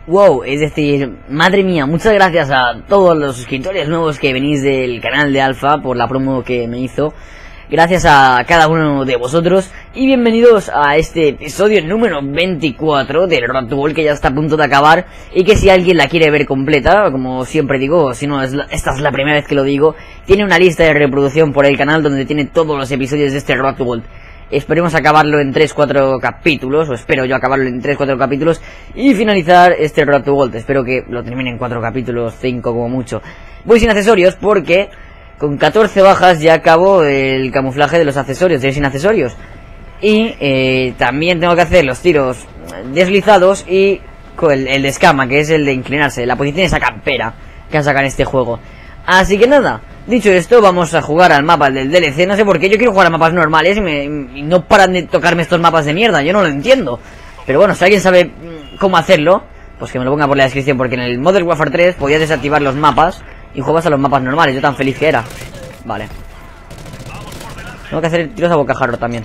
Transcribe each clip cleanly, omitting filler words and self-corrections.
Wow, es decir, madre mía, muchas gracias a todos los suscriptores nuevos que venís del canal de Alfa por la promo que me hizo. Gracias a cada uno de vosotros y bienvenidos a este episodio número 24 del Road to Gold, que ya está a punto de acabar y que si alguien la quiere ver completa, como siempre digo, si no esta es la primera vez que lo digo, tiene una lista de reproducción por el canal donde tiene todos los episodios de este Road to Gold. Esperemos acabarlo en 3-4 capítulos, o espero yo acabarlo en 3-4 capítulos y finalizar este Road to Gold. Espero que lo termine en 4 capítulos, 5 como mucho. Voy sin accesorios porque con 14 bajas ya acabo el camuflaje de los accesorios, de ir sin accesorios. Y también tengo que hacer los tiros deslizados y el de escama, que es el de inclinarse, la posición esa campera que sacan en este juego. Así que nada, dicho esto, vamos a jugar al mapa del DLC. No sé por qué, yo quiero jugar a mapas normales y no paran de tocarme estos mapas de mierda, yo no lo entiendo. Pero bueno, si alguien sabe cómo hacerlo, pues que me lo ponga por la descripción, porque en el Modern Warfare 3 podías desactivar los mapas y jugabas a los mapas normales, yo tan feliz que era. Vale. Tengo que hacer tiros a bocajarro también.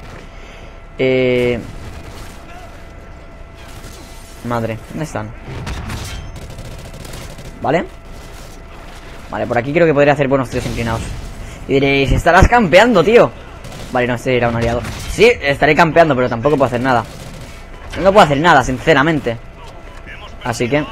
Madre, ¿dónde están? Vale. Vale, por aquí creo que podría hacer buenos tiros inclinados. Y diréis, estarás campeando, tío. Vale, no, este era un aliado. Sí, estaré campeando, pero tampoco puedo hacer nada. No puedo hacer nada, sinceramente. Así que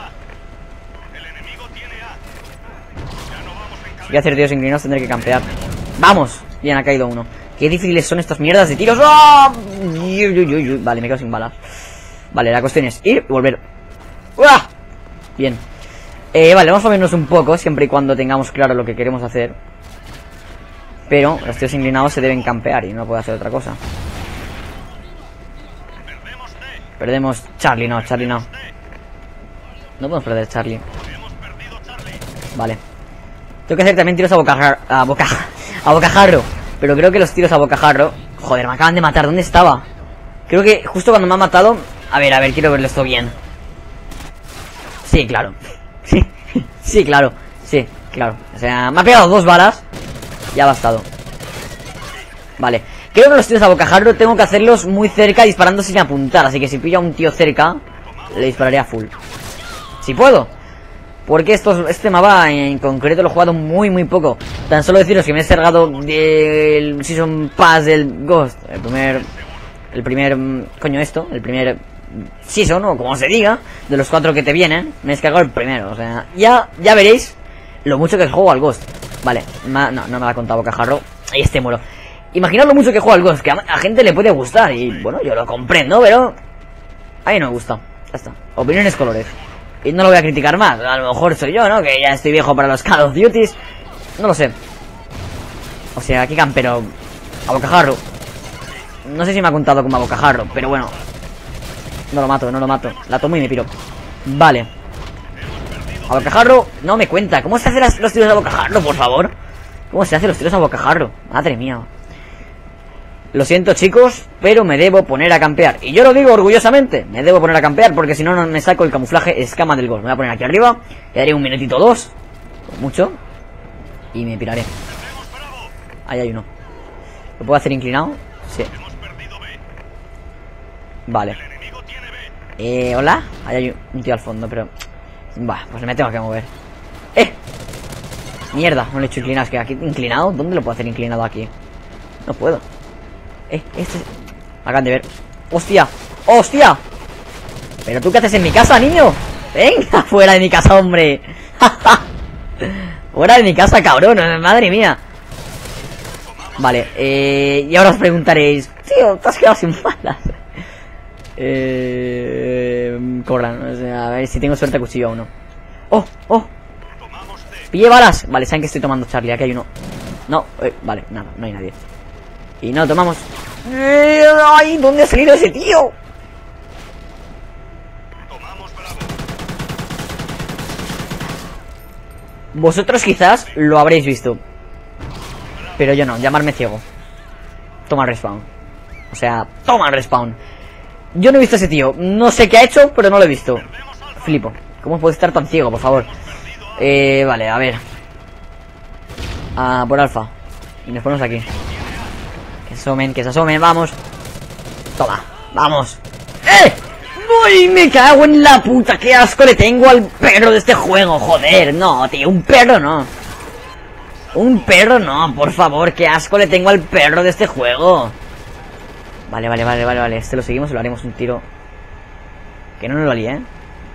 si voy a hacer tiros inclinados tendré que campear. ¡Vamos! Bien, ha caído uno. Qué difíciles son estas mierdas de tiros. ¡Oh! Vale, me quedo sin balas. Vale, la cuestión es ir y volver. ¡Uah! Bien. Vale, vamos a movernos un poco, siempre y cuando tengamos claro lo que queremos hacer. Pero los tiros inclinados se deben campear y no puedo hacer otra cosa. Perdemos Charlie, no, Charlie no. No podemos perder Charlie. Vale. Tengo que hacer también tiros a bocajarro. Pero creo que los tiros a bocajarro... Joder, me acaban de matar, ¿dónde estaba? Creo que justo cuando me ha matado... A ver, quiero verlo esto bien. Sí, claro. Sí, claro. Sí, claro. O sea, me ha pegado 2 balas. Ya ha bastado. Vale. Creo que los tiros a bocajarro tengo que hacerlos muy cerca, disparando sin apuntar. Así que si pillo a un tío cerca, le dispararé a full. Si puedo. Porque este mapa en concreto lo he jugado muy poco. Tan solo deciros que me he cargado del Season Pass del Ghost. El primer Season, o como se diga, de los 4 que te vienen. Me he descargado el primero, o sea, ya veréis lo mucho que juego al Ghost. Vale, no me lo ha contado bocajarro. Ahí muero. Imaginad lo mucho que juego al Ghost, que a gente le puede gustar. Y bueno, yo lo comprendo, pero a mí no me gusta. Ya está, opiniones colores. Y no lo voy a criticar más, a lo mejor soy yo, ¿no? Que ya estoy viejo para los Call of Duties. No lo sé. O sea, aquí campero a bocajarro. No sé si me ha contado como a bocajarro, pero bueno. No lo mato. La tomo y me piro. Vale. A bocajarro no me cuenta. ¿Cómo se hacen los tiros a bocajarro, por favor? ¿Cómo se hacen los tiros a bocajarro? Madre mía. Lo siento, chicos, pero me debo poner a campear. Y yo lo digo orgullosamente. Me debo poner a campear porque si no, no me saco el camuflaje escama del Ghost. Me voy a poner aquí arriba. Le daré 1 minutito 2. Mucho. Y me piraré. Ahí hay uno. ¿Lo puedo hacer inclinado? Sí. Vale. Hola. Ahí hay un tío al fondo, pero... pues me tengo que mover. Mierda, no le he hecho inclinado. Es que aquí inclinado, ¿dónde lo puedo hacer inclinado aquí? No puedo. Hagan de ver. ¡Hostia! ¡Hostia! ¿Pero tú qué haces en mi casa, niño? ¡Venga! ¡Fuera de mi casa, hombre! ¡Fuera de mi casa, cabrón! ¡Madre mía! Vale, y ahora os preguntaréis, tío, te has quedado sin balas. Corran, o sea, a ver si tengo suerte cuchillo a uno. ¡Oh! Pille balas. Vale, saben que estoy tomando Charlie, aquí hay uno. No, vale, nada, no hay nadie. Y no, tomamos. ¡Ay! ¿Dónde ha salido ese tío? Vosotros quizás lo habréis visto, pero yo no, llamarme ciego. Toma el respawn. O sea, toma el respawn. Yo no he visto a ese tío. No sé qué ha hecho, pero no lo he visto. Flipo. ¿Cómo puede estar tan ciego, por favor? Vale, a ver. Por Alfa. Y nos ponemos aquí. Que se asomen, vamos. Toma, vamos. ¡Uy, me cago en la puta! ¡Qué asco le tengo al perro de este juego! ¡Joder! No, tío, un perro no. Un perro no, por favor, qué asco le tengo al perro de este juego. Vale. Este lo seguimos y lo haremos un tiro. Que no nos lo líe, ¿eh?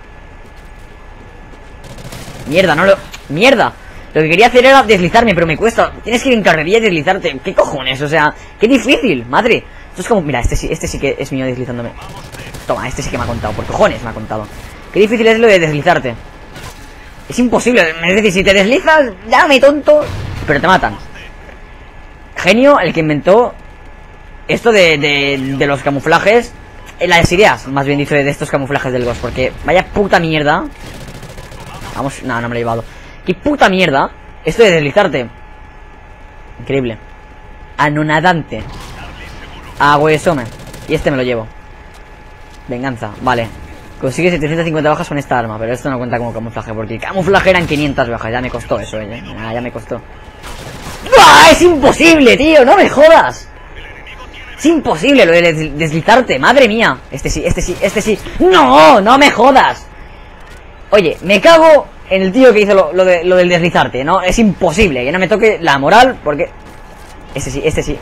Mierda, no lo... ¡Mierda! Lo que quería hacer era deslizarme, pero me cuesta. Tienes que ir en carrería y deslizarte. ¿Qué cojones? O sea, qué difícil, madre. Esto es como... Mira, este sí que es mío deslizándome. Toma, este sí que me ha contado. Por cojones me ha contado. Qué difícil es lo de deslizarte. Es imposible. Es decir, si te deslizas, llámame tonto, pero te matan. Genio el que inventó esto de los camuflajes. Las ideas, más bien dicho, de estos camuflajes del Ghost. Porque vaya puta mierda. Vamos, no me lo he llevado. Qué puta mierda esto de deslizarte. Increíble. Anonadante. Agüesome. Y este me lo llevo. Venganza, vale. Consigue 750 bajas con esta arma, pero esto no cuenta como camuflaje, porque el camuflaje eran 500 bajas. Ya me costó eso, ya me costó. ¡Buah! ¡Es imposible, tío! ¡No me jodas! Es imposible lo de deslizarte, madre mía. Este sí. ¡No! ¡No me jodas! Oye, me cago en el tío que hizo lo del deslizarte, ¿no? Es imposible que no me toque la moral, porque... Este sí.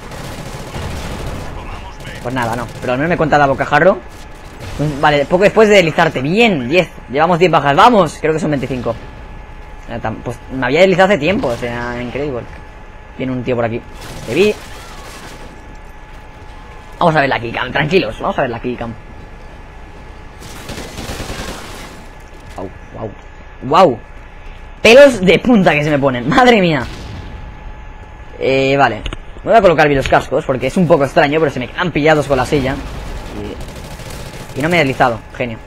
Pues nada, no. Pero al menos me cuenta la bocajarro. Vale, poco después de deslizarte. Bien, 10. Llevamos 10 bajas. ¡Vamos! Creo que son 25. Pues me había deslizado hace tiempo. O sea, increíble. Viene un tío por aquí. Te vi. Vamos a ver la killcam, tranquilos. Vamos a ver la killcam. Wow. Pelos de punta que se me ponen. Madre mía. Vale. Me voy a colocar bien los cascos porque es un poco extraño, pero se me quedan pillados con la silla. Y no me he deslizado. Genio,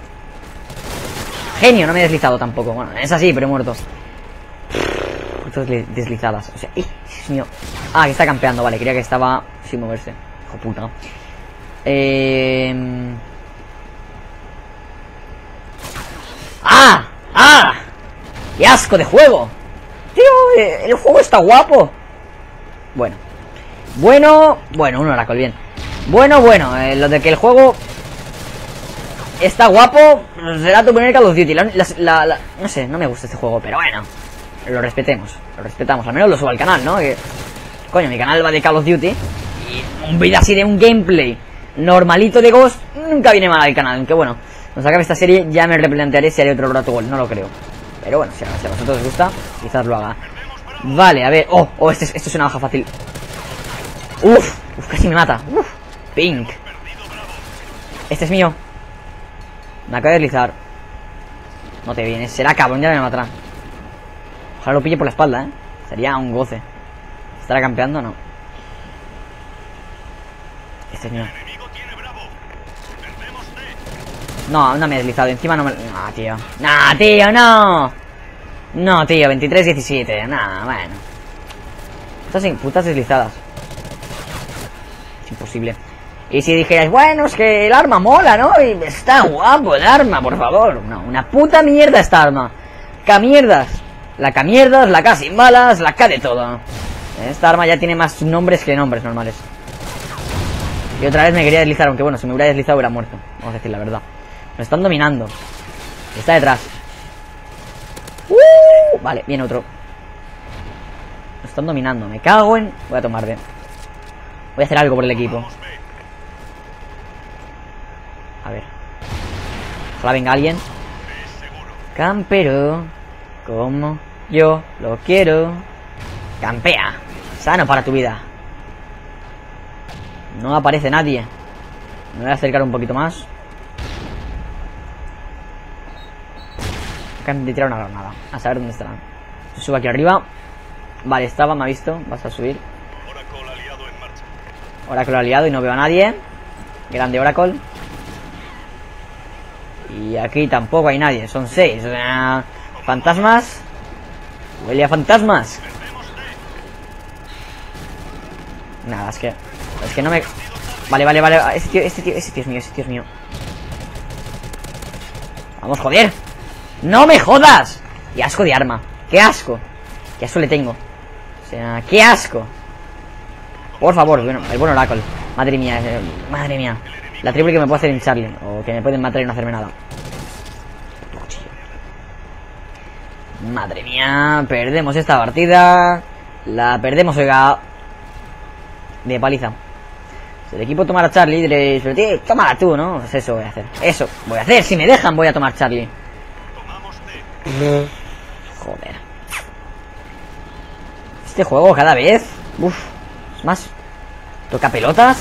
no me he deslizado tampoco. Bueno, es así, pero he muerto. Estas deslizadas. O sea, Dios mío. Ah, que está campeando, vale. Creía que estaba sin moverse. Hijo puta. ¡Ah! ¡Qué asco de juego! Tío, el juego está guapo. Bueno, un Oracle, bien. Bueno, lo de que el juego está guapo será tu primer Call of Duty. No sé, no me gusta este juego, pero bueno, lo respetamos, al menos lo subo al canal, ¿no? Que, coño, mi canal va de Call of Duty y un vídeo así de un gameplay normalito de Ghost nunca viene mal al canal. Aunque bueno, cuando se acabe esta serie ya me replantearé si haré otro Rato Gol, no lo creo. Pero bueno, si a vosotros os gusta, quizás lo haga. Vale, a ver, esto es una baja fácil. Uf, casi me mata. Pink. Este es mío. Me acabo de deslizar. No te vienes, será cabrón, ya me matará. Ojalá lo pille por la espalda, sería un goce. ¿Estará campeando o no? Este es mío. No me he deslizado, encima no me... No, tío, no. No, tío, 23-17. Nah, bueno. Estas putas deslizadas. Es imposible. Y si dijerais, bueno, es que el arma mola, ¿no? Y está guapo el arma, por favor. No, una puta mierda esta arma. Camierdas. La camierdas, la K sin balas, la K de todo. Esta arma ya tiene más nombres que nombres normales. Y otra vez me quería deslizar, aunque bueno, si me hubiera deslizado hubiera muerto. Vamos a decir la verdad. Me están dominando. Está detrás. Vale, viene otro. Me están dominando, me cago en... Voy a tomar de... Voy a hacer algo por el equipo. A ver. Ojalá venga alguien. Campero, como yo lo quiero. Campea. Sano para tu vida. No aparece nadie. Me voy a acercar un poquito más. Acaban de tirar una granada. A saber dónde estarán. Se subo aquí arriba. Vale, estaba, me ha visto. Vas a subir. Oracle aliado y no veo a nadie. Grande Oracle. Y aquí tampoco hay nadie. Son 6. Fantasmas. Huele a fantasmas. Nada, es que no me... Vale. Ese tío es mío. Vamos, joder. ¡No me jodas! ¡Qué asco de arma! ¡Qué asco! ¡Qué asco le tengo! O sea, ¡qué asco! Por favor, bueno, el buen Oracle. Madre mía. La triple que me puede hacer en Charlie. O que me pueden matar y no hacerme nada. Madre mía, perdemos esta partida. La perdemos, oiga. De paliza. Si el equipo tomara a Charlie, diréis, pero tío, tómala tú, ¿no? Pues eso voy a hacer. Eso voy a hacer. Si me dejan, voy a tomar Charlie. Joder. Este juego cada vez... Uf. Es más... Toca pelotas.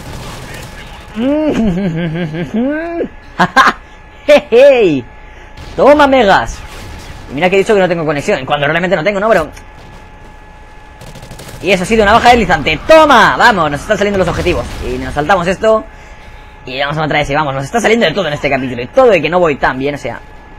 ¡Hey! Toma, megas. Y mira que he dicho que no tengo conexión, cuando realmente no tengo, ¿no? Pero... Y eso ha sido una baja deslizante. ¡Toma! Vamos, nos están saliendo los objetivos. Y nos saltamos esto. Y vamos a matar ese. Vamos, nos está saliendo de todo en este capítulo. Y todo de que no voy tan bien, o sea...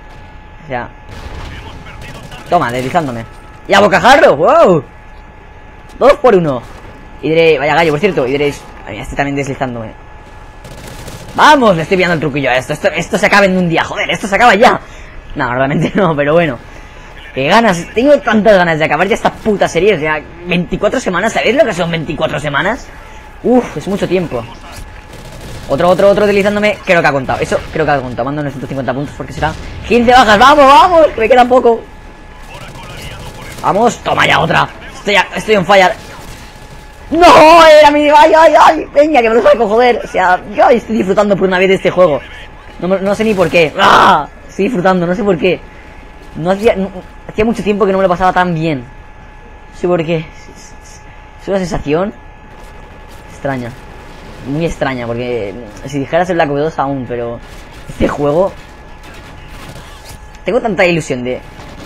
Toma, deslizándome. ¡Y a bocajarro! ¡Wow! 2 por 1. Y diré... Vaya gallo, por cierto. Y diréis... Ay, estoy también deslizándome. ¡Vamos! Le estoy pillando el truquillo a esto. Esto se acaba en un día. Joder, esto se acaba ya. No, realmente no, pero bueno. Qué ganas, tengo tantas ganas de acabar ya esta puta serie. O sea, 24 semanas, ¿sabéis lo que son 24 semanas? Uf, es mucho tiempo. Otro deslizándome. Creo que ha contado, eso creo que ha contado. Mando unos 150 puntos porque será 15 bajas, vamos, que me queda poco. Vamos, toma ya otra. Estoy on fire. No, era mi... Ay, venga, que me lo saco, joder. O sea, yo estoy disfrutando por una vez de este juego. No sé ni por qué. ¡Ah! Estoy disfrutando, no sé por qué. Hacía mucho tiempo que no me lo pasaba tan bien. No sé por qué. Es una sensación extraña. Muy extraña, porque si dijeras el Black Ops 2 aún, pero este juego... Tengo tanta ilusión de...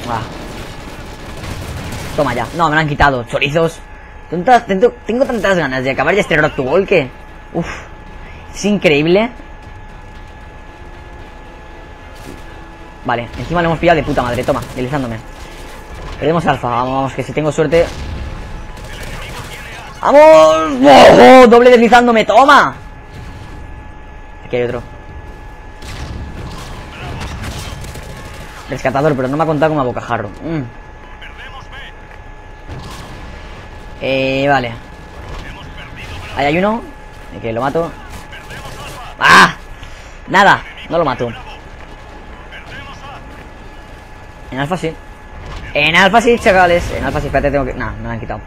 Toma ya. No, me lo han quitado. Chorizos. Tengo tantas ganas de acabar ya este Road to Gold que... Uf. Es increíble. Vale, encima lo hemos pillado de puta madre. Toma, deslizándome. Perdemos alfa, vamos, que si tengo suerte. ¡Vamos! ¡Oh! Doble deslizándome, toma. Aquí hay otro. Rescatador, pero no me ha contado como a bocajarro. Vale. Ahí hay uno. Que lo mato. ¡Ah! Nada, no lo mato. En alfa sí. En alfa sí, chavales. En alfa sí, espérate, tengo que... No, me lo han quitado.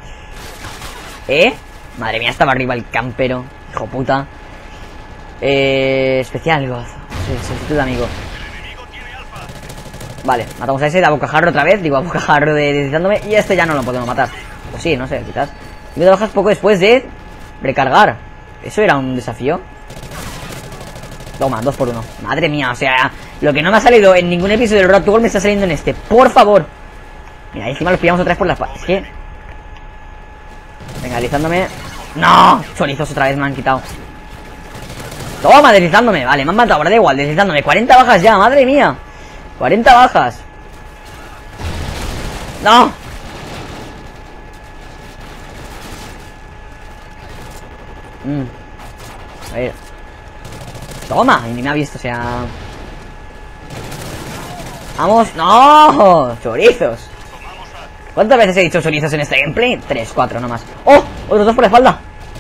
Madre mía, estaba arriba el campero. Hijo puta. Especial goz. Solicitud de amigo. Vale, matamos a ese de a bocajarro otra vez. Digo, a bocajarro deslizándome. Y este ya no lo podemos matar. Pues sí, no sé, quizás. Y me bajas poco después de recargar. ¿Eso era un desafío? Toma, 2 por 1. Madre mía, o sea, lo que no me ha salido en ningún episodio del Road to Gold me está saliendo en este. Por favor. Mira, encima los pillamos otra vez por la espalda. Es que... Venga, deslizándome. ¡No! Chorizos otra vez me han quitado. Toma, deslizándome. Vale, me han matado, ahora da igual, deslizándome. 40 bajas ya, madre mía. 40 bajas. ¡No! A ver. Toma, y ni me ha visto, o sea... ¡Vamos! ¡No! ¡Chorizos! ¿Cuántas veces he dicho chorizos en este gameplay? 3, 4, no más. ¡Oh! Otros 2 por la espalda.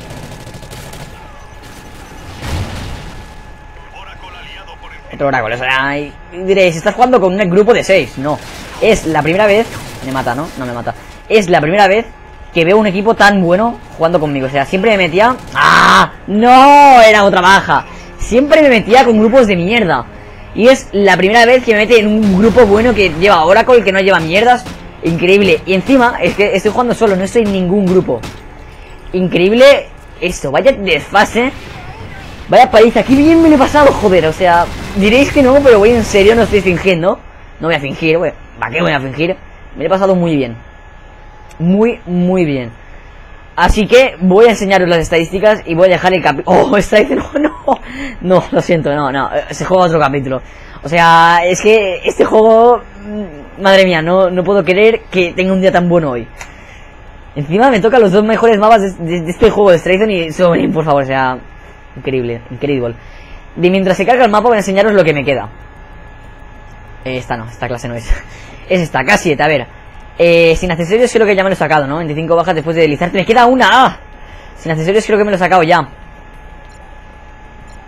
Otro Oracle, o sea... Diréis, ¿estás jugando con un grupo de 6? No. Es la primera vez... Me mata, ¿no? No me mata. Es la primera vez que veo un equipo tan bueno jugando conmigo. O sea, siempre me metía... ¡Ah! ¡No! Era otra baja. Siempre me metía con grupos de mierda. Y es la primera vez que me mete en un grupo bueno que lleva Oracle, que no lleva mierdas. Increíble. Y encima, es que estoy jugando solo, no estoy en ningún grupo. Increíble esto. Vaya desfase. Vaya paliza. Qué bien me lo he pasado, joder. O sea, diréis que no, pero voy en serio, no estoy fingiendo. No voy a fingir, güey. ¿Para qué voy a fingir? Me lo he pasado muy bien. Muy bien. Así que voy a enseñaros las estadísticas y voy a dejar el capítulo... ¡Oh! No, lo siento, no. Se juega otro capítulo. O sea, es que este juego... Madre mía, no puedo creer que tenga un día tan bueno hoy. Encima me tocan los 2 mejores mapas de este juego de Strayzon y Sovereign, por favor, o sea... Increíble. De mientras se carga el mapa voy a enseñaros lo que me queda. Esta no, esta clase no es. Es esta, K7, a ver. Sin accesorios creo que ya me lo he sacado, ¿no? 25 bajas después de deslizarte. ¡Me queda una! ¡Ah! Sin accesorios creo que me lo he sacado ya.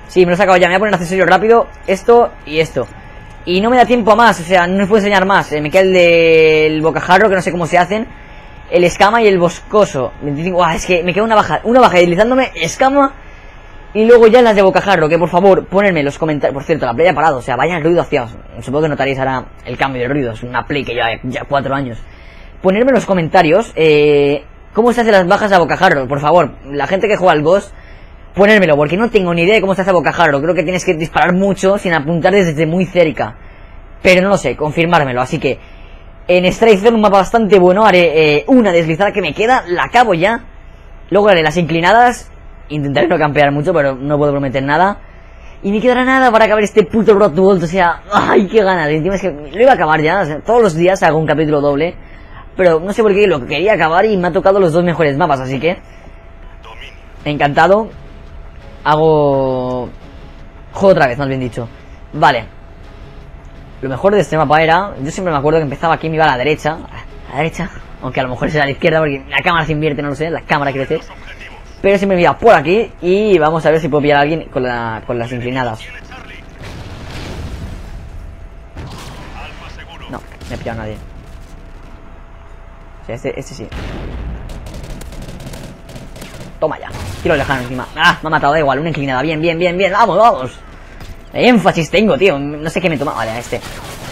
Sí, me lo he sacado ya. Me voy a poner accesorio rápido. Esto y esto. Y no me da tiempo a más. O sea, no os puedo enseñar más. Me queda el del bocajarro, que no sé cómo se hacen. El escama y el boscoso. 25. Uah, es que me queda una baja deslizándome. Escama. Y luego ya las de bocajarro. Que por favor, ponedme los comentarios. Por cierto, la play ha parado. O sea, vaya el ruido hacia. Supongo que notaréis ahora el cambio de ruido. Es una play que lleva ya 4 años. Ponedme en los comentarios. ¿Cómo se hacen las bajas a bocajarro? Por favor, la gente que juega al boss, ponérmelo, porque no tengo ni idea de cómo se hace a bocajarro. Creo que tienes que disparar mucho sin apuntar desde muy cerca. Pero no lo sé, confirmármelo. Así que en Strike Zone, un mapa bastante bueno, haré una deslizada que me queda, la acabo ya. Luego haré las inclinadas. Intentaré no campear mucho, pero no puedo prometer nada. Y me quedará nada para acabar este puto Road to Vault. O sea, ¡ay, qué ganas! Encima es que lo iba a acabar ya. O sea, todos los días hago un capítulo doble. Pero no sé por qué lo quería acabar y me ha tocado los 2 mejores mapas, así que encantado. Juego otra vez, más bien dicho. Vale. Lo mejor de este mapa era... Yo siempre me acuerdo que empezaba aquí y me iba a la derecha. A la derecha. Aunque a lo mejor es a la izquierda porque la cámara se invierte, no lo sé. La cámara crece. Pero siempre me iba por aquí y vamos a ver si puedo pillar a alguien con las inclinadas. No, me he pillado a nadie. O sea, este sí. Toma ya. Tiro lejano encima. Ah, me ha matado, da igual. Una inclinada. Bien. Vamos. Énfasis tengo, tío. No sé qué me toma. Vale, a este.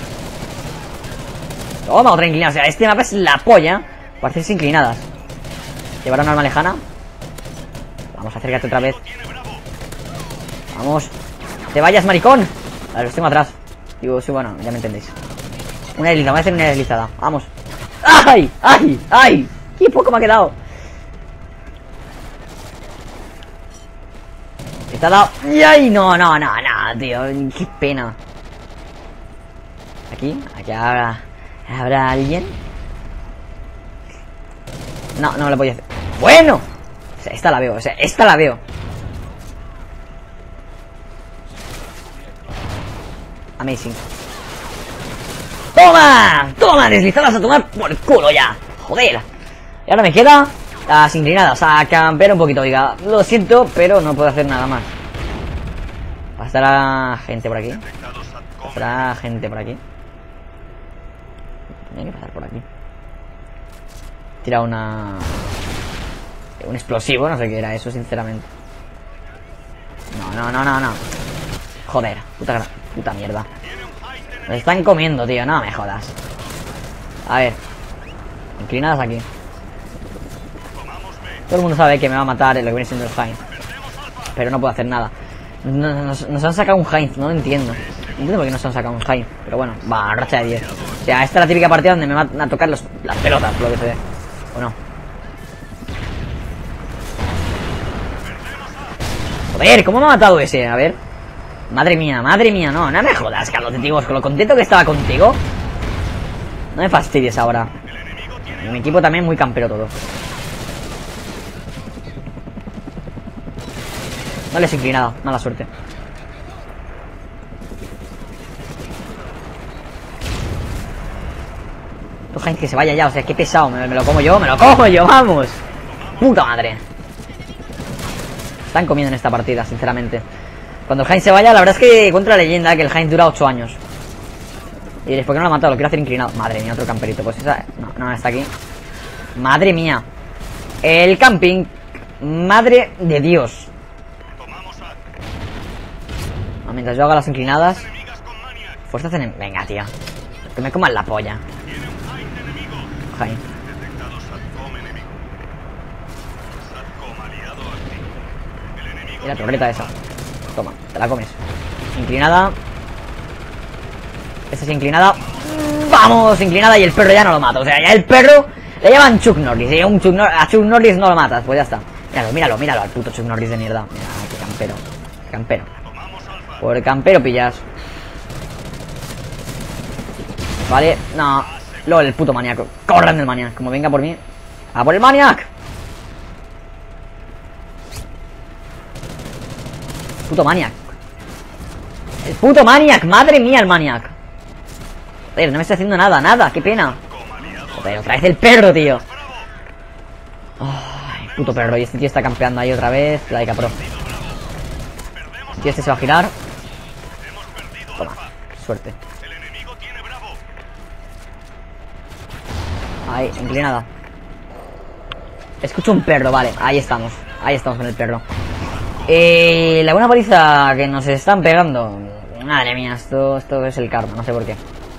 Toma, otra inclinada. O sea, este mapa es la polla para hacerse inclinadas. Llevar una arma lejana. Vamos, acércate otra vez. Vamos. Te vayas, maricón. A ver, los tengo atrás. Digo, sí, bueno, ya me entendéis. Una deslizada, voy a hacer una deslizada. Vamos. ¡Ay! ¡Qué poco me ha quedado! Está dado. ¡Ay! No, tío. Qué pena. Aquí habrá alguien. No me lo podía hacer. Bueno. O sea, esta la veo. Amazing. ¡Toma! Deslizadas a tomar por el culo ya. Joder. Y ahora me queda las inclinadas. A campear un poquito, diga. Lo siento, pero no puedo hacer nada más. Pasará gente por aquí. Tiene que pasar por aquí. Tira un explosivo, no sé qué era eso, sinceramente. No. Joder, puta mierda. Me están comiendo, tío, no me jodas. A ver. Inclinadas aquí. Todo el mundo sabe que me va a matar lo que viene siendo el Heinz. Pero no puedo hacer nada. Nos han sacado un Heinz, no lo entiendo. No entiendo por qué nos han sacado un Heinz. Pero bueno, va, racha de 10. O sea, esta es la típica partida donde me van a tocar las pelotas, por lo que se ve. ¿O no? Joder, ¿cómo me ha matado ese? A ver. Madre mía, no me jodas, Carlos, tío, con lo contento que estaba contigo. No me fastidies ahora. Mi equipo también muy campero todo. No les he inclinado, mala suerte. Tu Heinz que se vaya ya, o sea, qué pesado. Me lo como yo, vamos. Puta madre. Están comiendo en esta partida, sinceramente. Cuando el Heinz se vaya, la verdad es que contra la leyenda que el Heinz dura 8 años. Y diréis, ¿por qué no lo ha matado? Lo quiero hacer inclinado. Madre mía, otro camperito. Pues esa... No, está aquí. Madre mía. El camping. Madre de Dios. Mientras yo haga las inclinadas. Fuerza hacen... Venga, tío. Que me coman la polla. Heinz. Y la torreta esa. Toma, te la comes. Inclinada. Esta es inclinada. ¡Vamos! Inclinada y el perro ya no lo mata. O sea, ya el perro le llaman Chuck Norris. Y a Chuck Norris no lo matas. Pues ya está. Míralo al puto Chuck Norris de mierda. Mira, qué campero. Por el campero pillas. Vale, no. LOL, el puto maníaco. Corran del maníaco. Como venga por mí. ¡A por el maniac! Puto maniac. El puto maniac. Madre mía, el maniac. Joder, no me está haciendo nada. Qué pena. Joder, otra vez el perro, tío. Ay, puto perro. Y este tío está campeando ahí otra vez. Laika Pro. Y este se va a girar. Toma, suerte. Ahí, inclinada. Escucho un perro, vale, ahí estamos. Ahí estamos con el perro. La buena paliza que nos están pegando. Madre mía, esto es el karma, no sé por qué.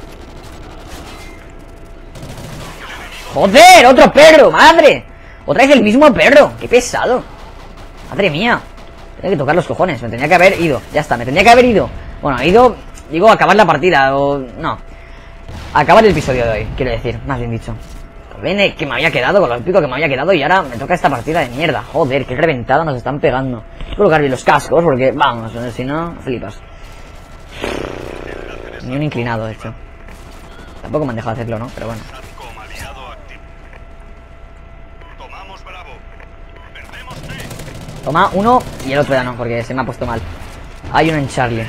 ¡Joder! ¡Otro perro! ¡Madre! Otra vez el mismo perro. ¡Qué pesado! Madre mía. Tengo que tocar los cojones. Me tendría que haber ido. Ya está, me tendría que haber ido. Bueno, he ido... Digo, acabar la partida o... No. Acabar el episodio de hoy, quiero decir. Más bien dicho. Ven, que me había quedado, con lo épico que me había quedado. Y ahora me toca esta partida de mierda. Joder, qué reventada nos están pegando. Voy a colocar bien los cascos porque... Vamos, si no, flipas. Ni un inclinado, de hecho. Tampoco me han dejado hacerlo, ¿no? Pero bueno. Toma uno y el otro ya no, porque se me ha puesto mal. Hay uno en Charlie.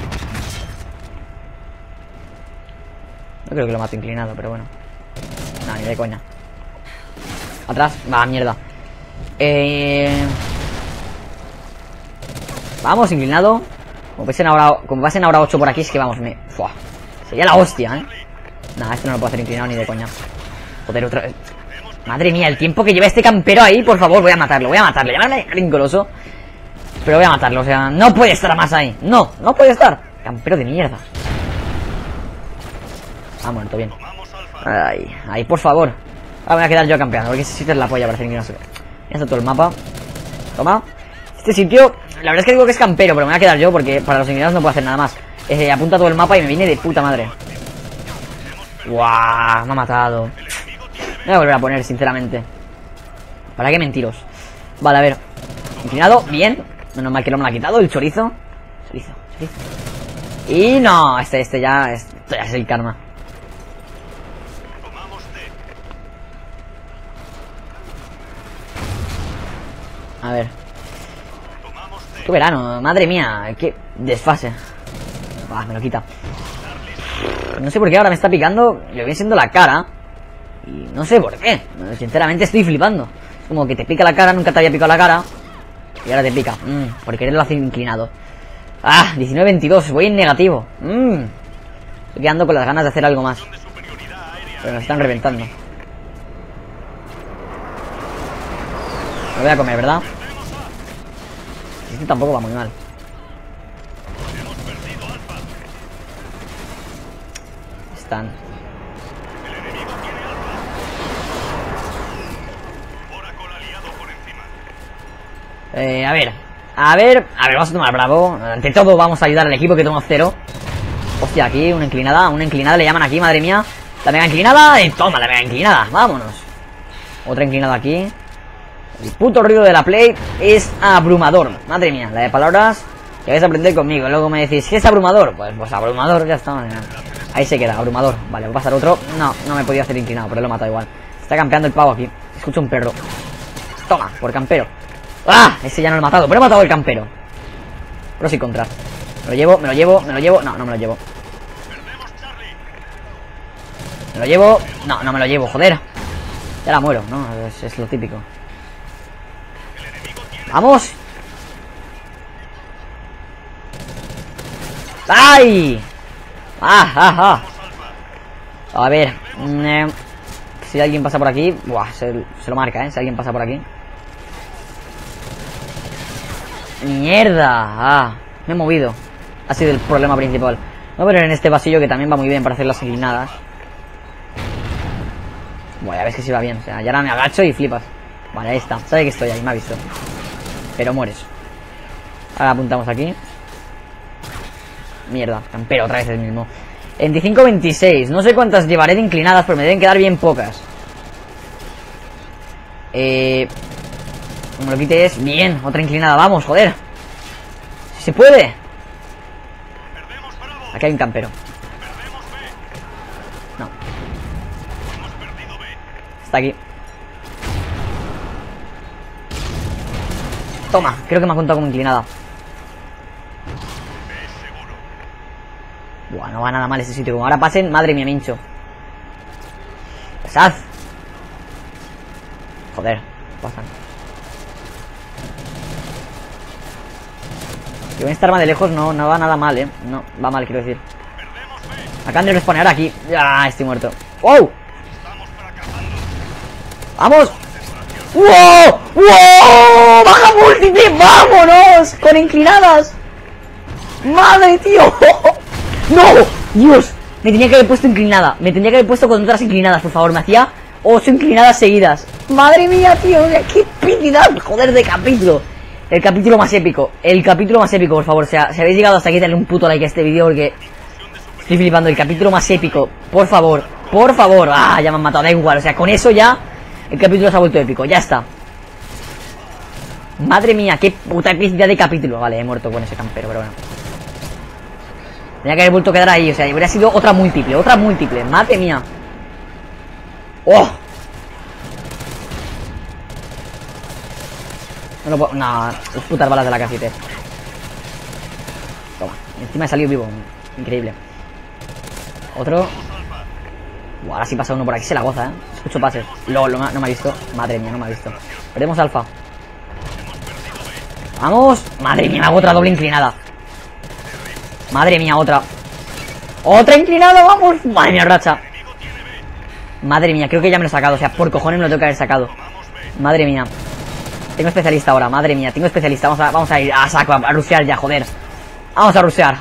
No creo que lo mate inclinado, pero bueno. No, ni de coña. Atrás, va, mierda. Vamos, inclinado. Como pasen ahora 8 por aquí, es que vamos, ¡fua! Sería la hostia, ¿eh? Nah, este no lo puedo hacer inclinado ni de coña. Joder, otra vez. Madre mía, el tiempo que lleva este campero ahí, por favor, voy a matarlo. Llámame rincoloso. Pero voy a matarlo, o sea, no puede estar más ahí. No puede estar. Campero de mierda. Ah, muerto, bien. Ahí, por favor. Ahora me voy a quedar yo campeando, porque ese sitio es la polla para hacer inclinación. Ya está todo el mapa. Toma. Este sitio, la verdad es que digo que es campero, pero me voy a quedar yo porque para los inclinados no puedo hacer nada más. Apunta todo el mapa y me viene de puta madre. Guau, me ha matado. Me voy a volver a poner, sinceramente. ¿Para qué mentiros? Vale, a ver. Inclinado, bien. Menos mal que no me lo ha quitado el chorizo. Chorizo. Y no, esto ya es el karma. A ver. Qué verano, madre mía. Qué desfase. Me lo quita. No sé por qué ahora me está picando. Le viene siendo la cara. Y no sé por qué. Sinceramente estoy flipando. Es como que te pica la cara, nunca te había picado la cara. Y ahora te pica. Por quererlo hacer inclinado. 19-22, voy en negativo. Estoy quedando con las ganas de hacer algo más. Pero nos están reventando. Me voy a comer, ¿verdad? Este tampoco va muy mal. Están. A ver, vamos a tomar bravo. Ante todo vamos a ayudar al equipo que toma 0. Hostia, aquí una inclinada le llaman aquí, madre mía. La mega inclinada, y toma la mega inclinada, vámonos. Otra inclinada aquí. El puto ruido de la Play es abrumador. Madre mía, la de palabras que vais a aprender conmigo. Luego me decís, ¿qué es abrumador? Pues abrumador, ya está. Ahí se queda, abrumador. Vale, voy a pasar otro. No me podía hacer inclinado, pero lo he matado igual. Está campeando el pavo aquí. Escucho un perro. Toma, por campero. Ese ya no lo he matado, pero he matado el campero. Pros y contras. Me lo llevo. No me lo llevo. Me lo llevo. No me lo llevo, joder. Ya la muero, ¿no? Es lo típico. ¡Vamos! ¡Ay! A ver. Si alguien pasa por aquí. Buah, se lo marca, si alguien pasa por aquí. ¡Mierda! Me he movido. Ha sido el problema principal. Voy a poner en este pasillo que también va muy bien para hacer las inclinadas. Bueno, ya ves que sí va bien. O sea, ya ahora me agacho y flipas. Vale, ahí está. Sabe que estoy ahí, me ha visto. Pero mueres. Ahora apuntamos aquí. Mierda, campero otra vez el mismo. 25-26. No sé cuántas llevaré de inclinadas, pero me deben quedar bien pocas. Como lo quites, bien, otra inclinada, vamos, joder. Si se puede. Aquí hay un campero. No. Está aquí. Toma, creo que me ha contado como inclinada. Buah, no va nada mal ese sitio. Como ahora pasen, madre mía, me hincho. Pesad. Joder, pasan. Si voy a estar más de lejos no va nada mal, no, va mal, quiero decir. Acaban de respawnear aquí. Ya, estoy muerto. ¡Wow! ¡Vamos! ¡Wow! ¡Wow! ¡Baja múltiple! ¡Vámonos! ¡Con inclinadas! ¡Madre, tío! ¡No! ¡Dios! Me tenía que haber puesto inclinada. Me tendría que haber puesto con otras inclinadas, por favor. Me hacía 8 inclinadas seguidas. ¡Madre mía, tío! ¡Qué epicidad! ¡Joder, de capítulo! El capítulo más épico. El capítulo más épico, por favor. O sea, si habéis llegado hasta aquí, dale un puto like a este vídeo porque estoy flipando. El capítulo más épico. Por favor. Por favor. ¡Ah! Ya me han matado. Da igual. O sea, con eso ya el capítulo se ha vuelto épico. Ya está. Madre mía, qué puta epicidad de capítulo. Vale, he muerto con ese campero, pero bueno. Tenía que haber vuelto a quedar ahí. O sea, hubiera sido otra múltiple. Otra múltiple. Madre mía. ¡Oh! No lo puedo... No, las putas balas de la casita. Toma, encima he salido vivo. Increíble. Otro. Buah, ahora sí pasa uno por aquí, se la goza, Escucho pases. No me ha visto. Madre mía, no me ha visto. Perdemos alfa. ¡Vamos! Madre mía, me hago otra doble inclinada. Madre mía, otra. ¡Otra inclinada, vamos! Madre mía, racha. Madre mía, creo que ya me lo he sacado. O sea, por cojones me lo tengo que haber sacado. Madre mía. Tengo especialista ahora, madre mía, tengo especialista. Vamos a ir a saco, a rushear ya, joder. Vamos a rushear.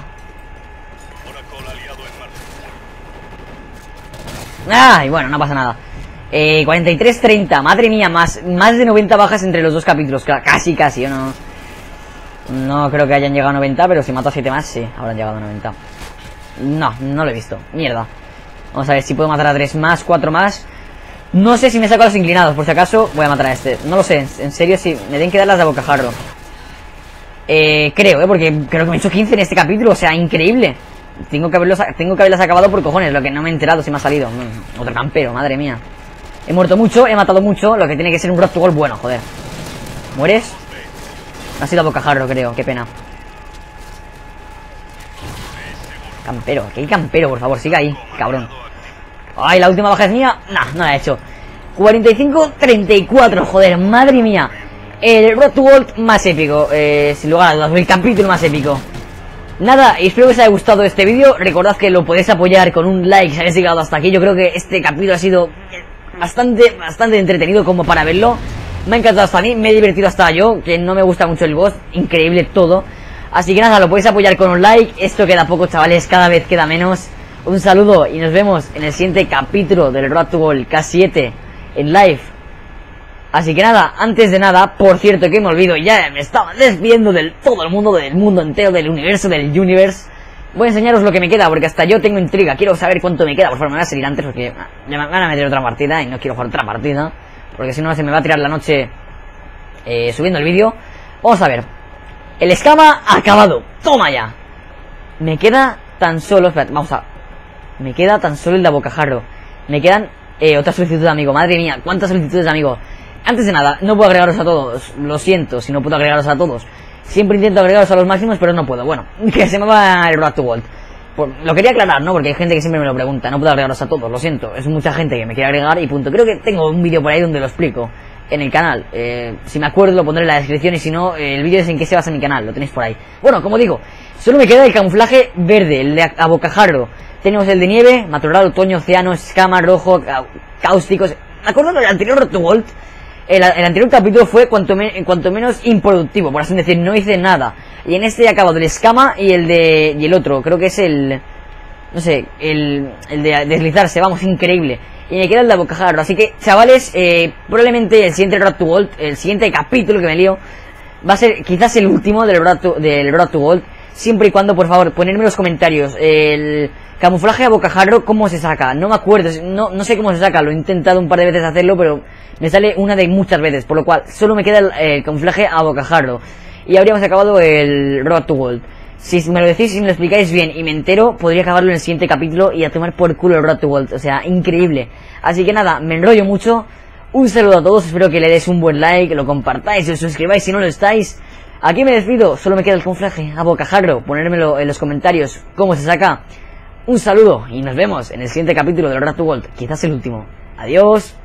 Ay, bueno, no pasa nada. 43-30, madre mía, más de 90 bajas entre los dos capítulos. Casi, yo no creo que hayan llegado a 90, pero si mato a 7 más, sí, habrán llegado a 90. No lo he visto, mierda. Vamos a ver si puedo matar a 3 más, 4 más. No sé si me saco a los inclinados, por si acaso voy a matar a este. No lo sé, en serio, sí, me tienen que dar las de bocajarro. Creo, porque creo que me he hecho 15 en este capítulo, o sea, increíble. Tengo que haberlas acabado por cojones, lo que no me he enterado si me ha salido. Otro campero, madre mía. He muerto mucho, he matado mucho, lo que tiene que ser un road to goal bueno, joder. ¿Mueres? No ha sido a bocajarro, creo, qué pena. Campero, que hay campero, por favor, siga ahí, cabrón. Ay, la última baja es mía. No la he hecho. 45-34, joder, madre mía. El Road to Gold más épico, sin lugar a dudas, el capítulo más épico. Nada, espero que os haya gustado este vídeo. Recordad que lo podéis apoyar con un like si habéis llegado hasta aquí. Yo creo que este capítulo ha sido bastante entretenido como para verlo. Me ha encantado hasta a mí, me he divertido hasta yo, que no me gusta mucho el boss. Increíble todo. Así que nada, lo podéis apoyar con un like. Esto queda poco, chavales, cada vez queda menos. Un saludo y nos vemos en el siguiente capítulo del Road to Gold K7 en live. Así que nada, antes de nada, por cierto que me olvido, ya me estaba despidiendo del todo el mundo, del mundo entero, del universe. Voy a enseñaros lo que me queda, porque hasta yo tengo intriga, quiero saber cuánto me queda. Por favor, me voy a salir antes porque ya me van a meter otra partida y no quiero jugar otra partida, porque si no se me va a tirar la noche subiendo el vídeo. Vamos a ver. El escama acabado, toma ya. Me queda tan solo, espérate, me queda tan solo el de bocajarro. Me quedan otra solicitud de amigo. Madre mía, cuántas solicitudes de amigo. Antes de nada, no puedo agregaros a todos. Lo siento si no puedo agregaros a todos. Siempre intento agregaros a los máximos, pero no puedo. Bueno, que se me va el Road to Gold. Lo quería aclarar, ¿no? Porque hay gente que siempre me lo pregunta. No puedo agregaros a todos, lo siento. Es mucha gente que me quiere agregar y punto. Creo que tengo un vídeo por ahí donde lo explico en el canal. Si me acuerdo lo pondré en la descripción y si no, el vídeo es en que se basa mi canal. Lo tenéis por ahí. Bueno, como digo, solo me queda el camuflaje verde, el de abocajarro. Tenemos el de nieve, matorral, otoño, océano, escama, rojo, cáusticos. Me acuerdo del anterior Road to Gold. El anterior capítulo fue cuanto menos improductivo, por así decir, no hice nada. Y en este he acabado el escama y el otro, creo que es el... No sé, el de deslizarse, vamos, increíble. Y me queda el de bocajarro, así que, chavales, probablemente el siguiente Road to Gold, el siguiente capítulo que me lío, va a ser quizás el último del Road to Gold. Siempre y cuando, por favor, ponedme en los comentarios el camuflaje a bocajarro, ¿cómo se saca? No me acuerdo, no sé cómo se saca, lo he intentado un par de veces hacerlo, pero me sale una de muchas veces, por lo cual solo me queda el camuflaje a bocajarro. Y habríamos acabado el Road to Gold. Si me lo decís, si me lo explicáis bien y me entero, podría acabarlo en el siguiente capítulo y a tomar por culo el Road to Gold, o sea, increíble. Así que nada, me enrollo mucho. Un saludo a todos, espero que le deis un buen like, lo compartáis, os suscribáis si no lo estáis. Aquí me despido, solo me queda el camuflaje a bocajarro, ponérmelo en los comentarios cómo se saca. Un saludo y nos vemos en el siguiente capítulo del Road to Gold, quizás el último. Adiós.